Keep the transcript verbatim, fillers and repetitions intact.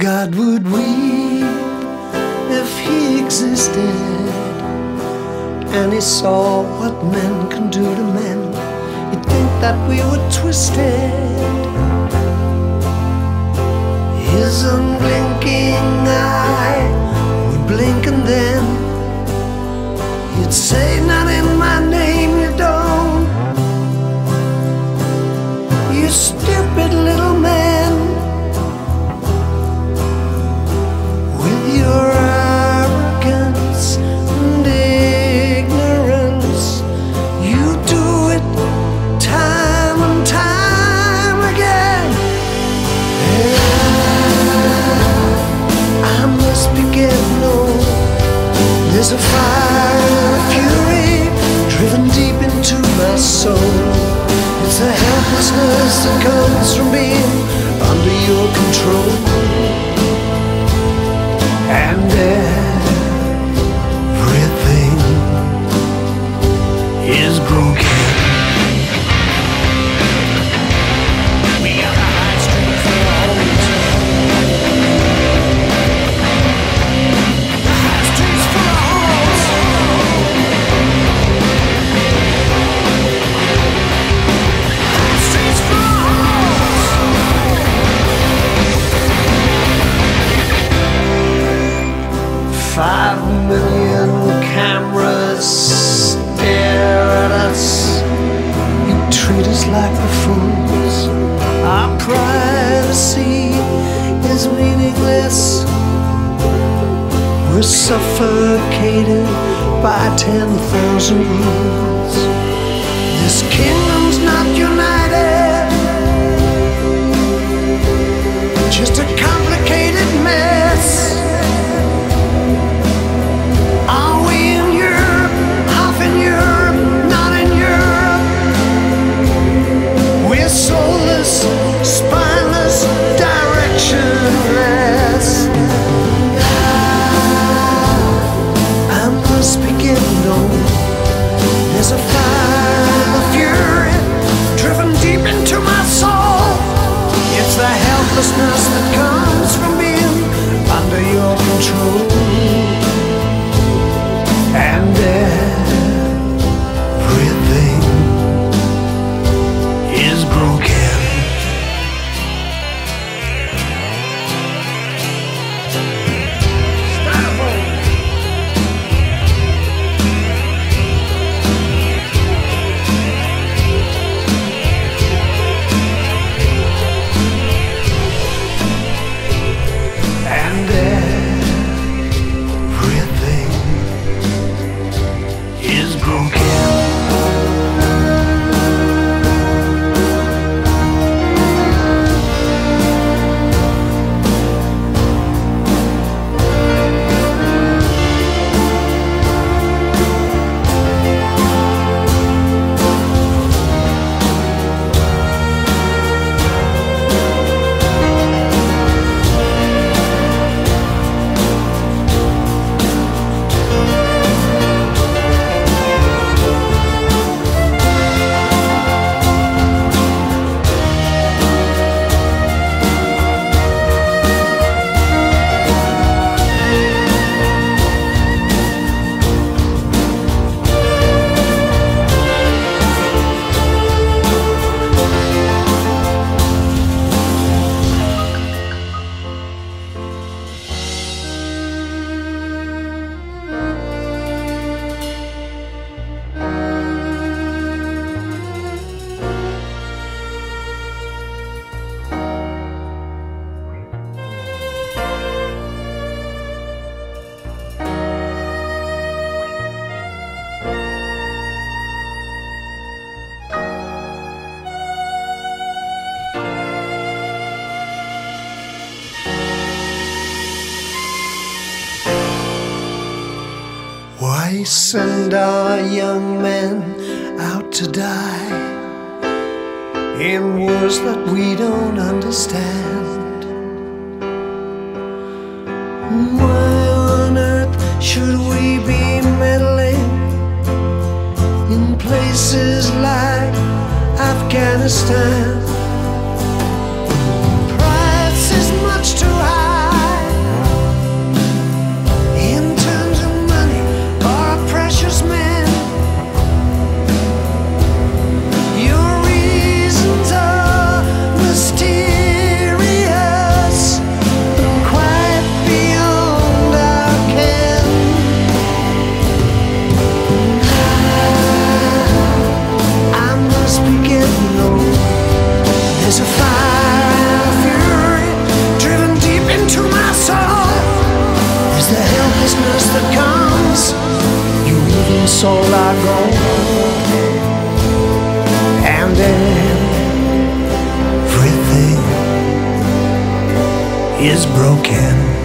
God would weep if he existed, and he saw what men can do to men. He'd think that we were twisted. His unblinking eye would blink, and then he'd say, "Not in my name, you don't, you stupid little man. With your arrogance and ignorance, you do it time and time again." And I must be getting old. There's a fire and a fury driven deep into my soul. It's the helplessness that comes from being under your control. And everything is broken. Five million cameras stare at us. You treat us like the fools. Our privacy is meaningless. We're suffocated by ten thousand rules. This kingdom's not united, just a complicated mess. Are we in Europe, half in Europe, not in Europe? We're soulless, spineless, directionless. I must be getting old. There's a fire and a fury driven deep into my soul. It's the helplessness that comes from being under your control. And everything is broken. And everything is broken. Why send our young men out to die in wars that we don't understand? Why on earth should we be meddling in places like Afghanistan? Price is much too high. are gone, and everything is broken.